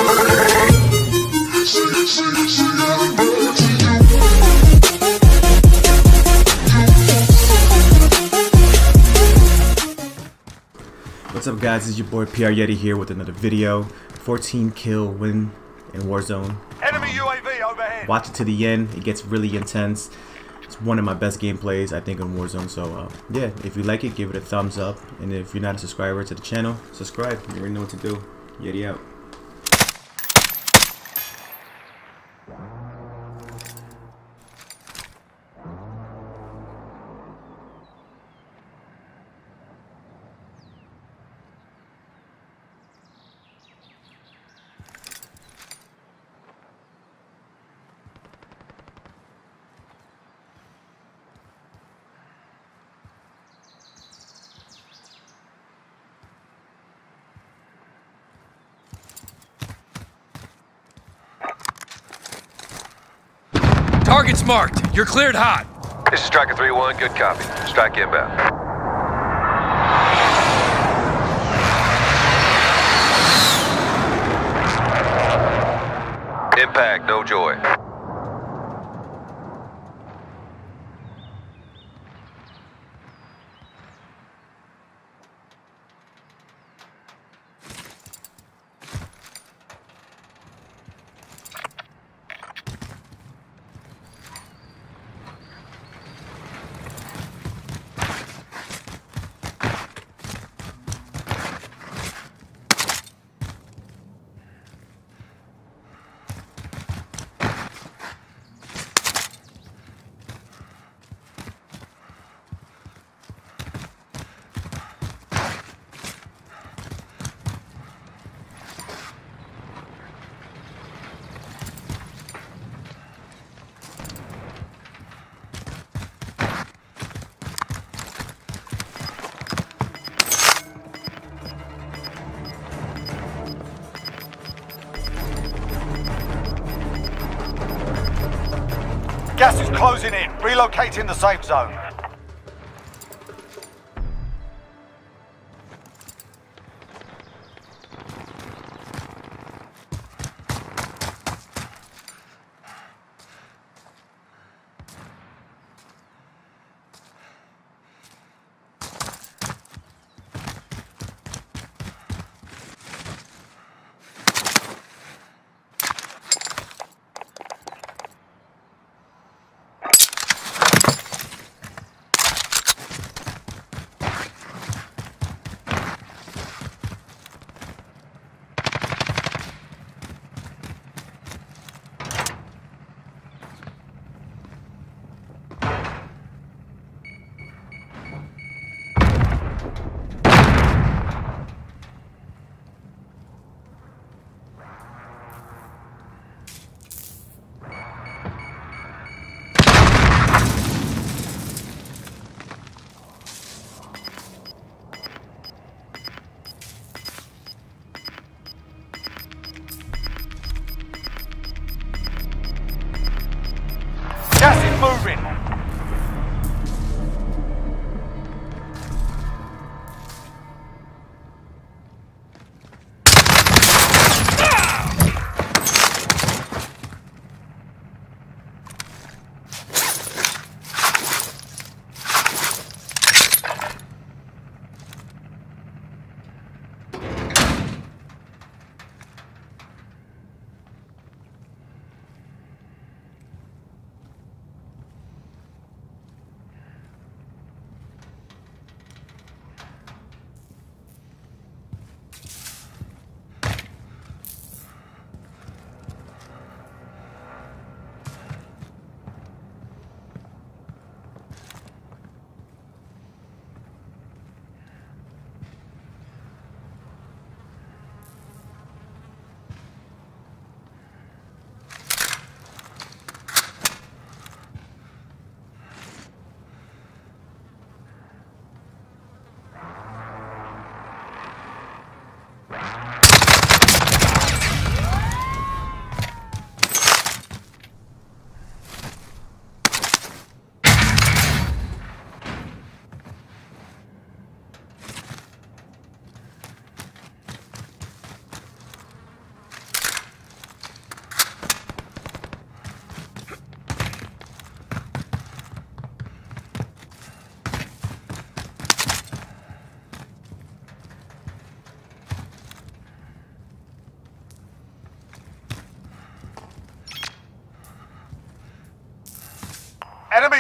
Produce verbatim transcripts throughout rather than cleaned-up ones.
What's up guys, this is your boy P R Yeti here with another video. fourteen kill win in Warzone. Enemy U A V overhead. Watch it to the end, it gets really intense. It's one of my best gameplays I think in Warzone, so uh, yeah, if you like it, give it a thumbs up. And if you're not a subscriber to the channel, subscribe. You already know what to do. Yeti out. Target's marked. You're cleared hot. This is Striker three one. Good copy. Strike inbound. Impact, no joy. Gas is closing in. Relocating the safe zone.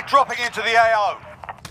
dropping into the A O.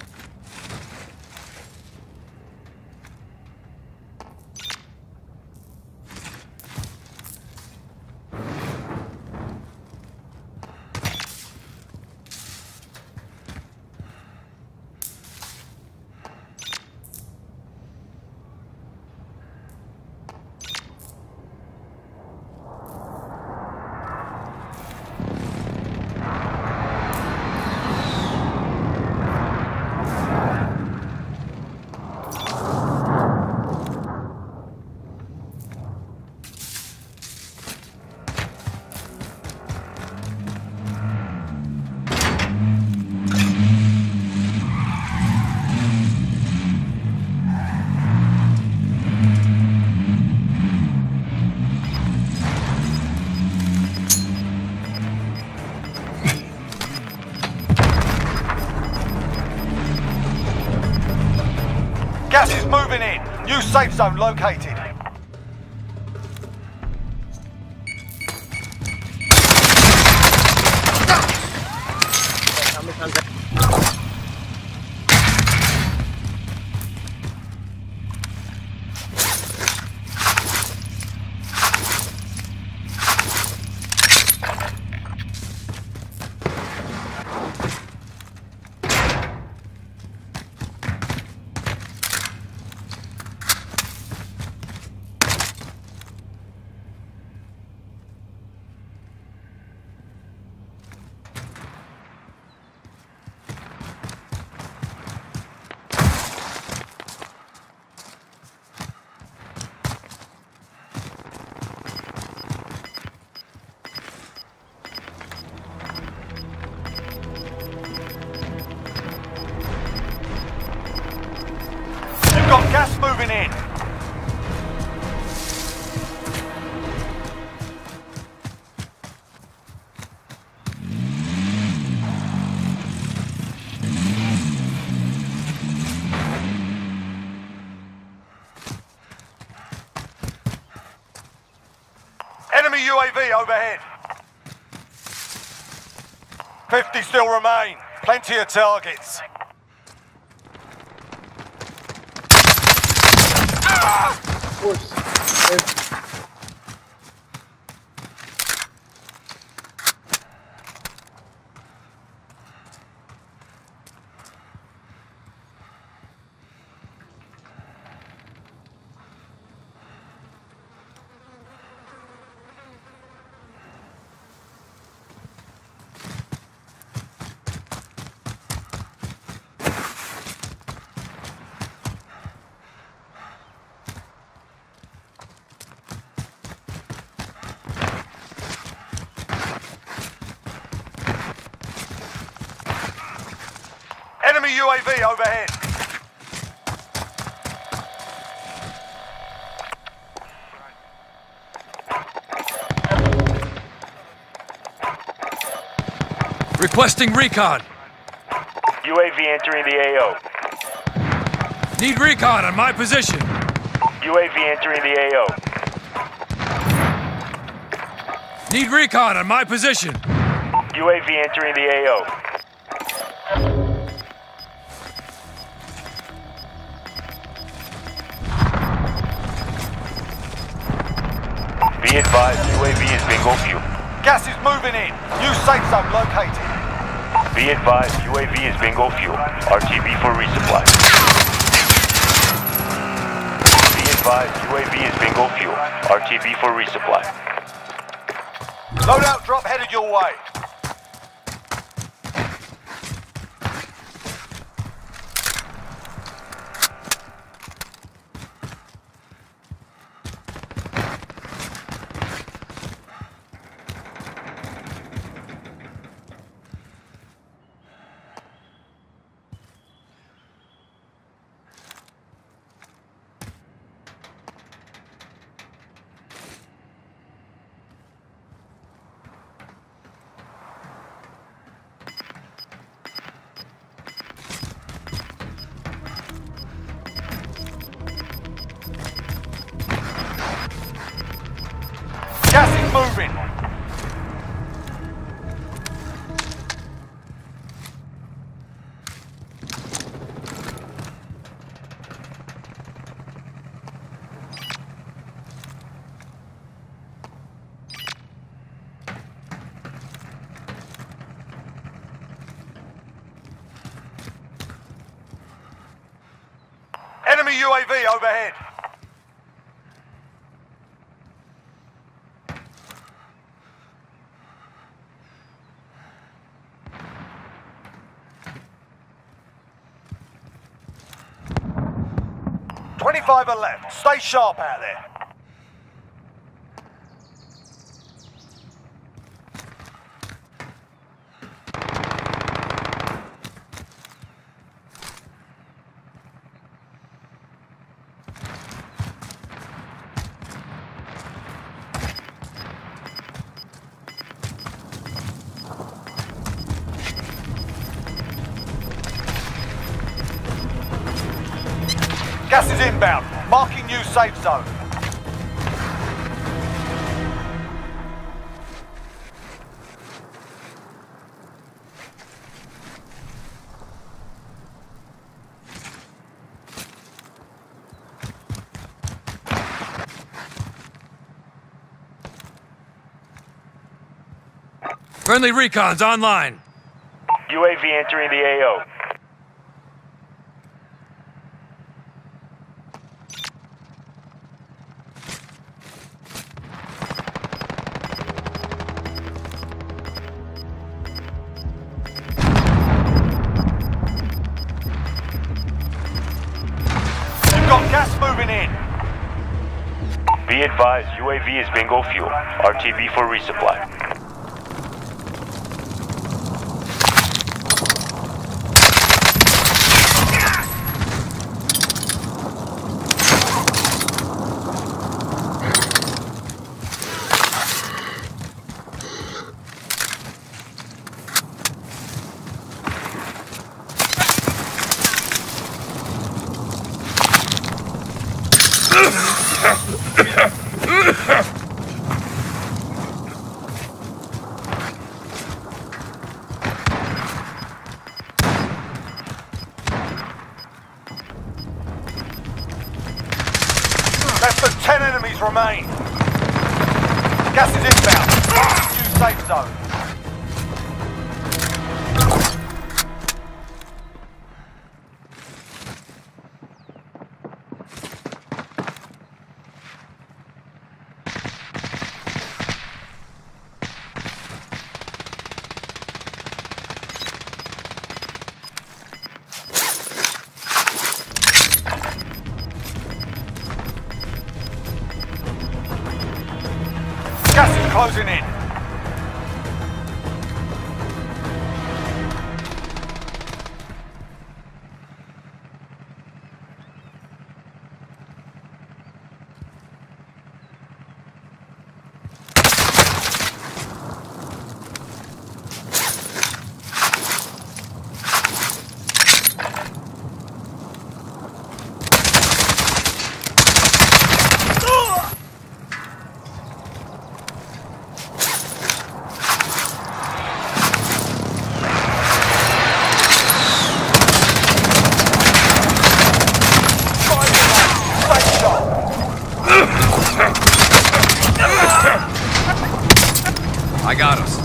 Gas is moving in. New safe zone located. Got gas moving in. Enemy U A V overhead. fifty still remain. Plenty of targets. Enemy U A V overhead. Requesting recon. U A V entering the A O. Need recon on my position. U A V entering the A O. Need recon on my position. U A V entering the A O. Be advised, U A V is bingo fuel. Gas is moving in. New safe zone located. Be advised, U A V is bingo fuel. R T B for resupply. Be advised, U A V is bingo fuel. R T B for resupply. Loadout drop headed your way. Gas is moving. Enemy U A V overhead. twenty-five are left. Stay sharp out there. Gas is inbound. Marking new safe zone. Friendly recon's online. U A V entering the A O. Got gas moving in. Be advised, U A V is bingo fuel. R T B for resupply. Less than ten enemies remain. Gas is inbound. Marking new safe zone. Gas is closing in. I got us.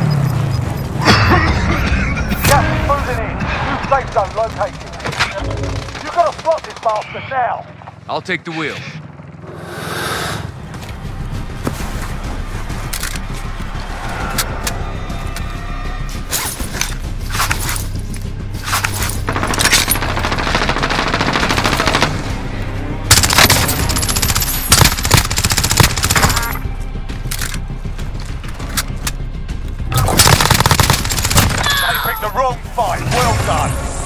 Gas is moving in. New safe zone located. You gotta spot this bastard now. I'll take the wheel. They picked the wrong fight. Well done.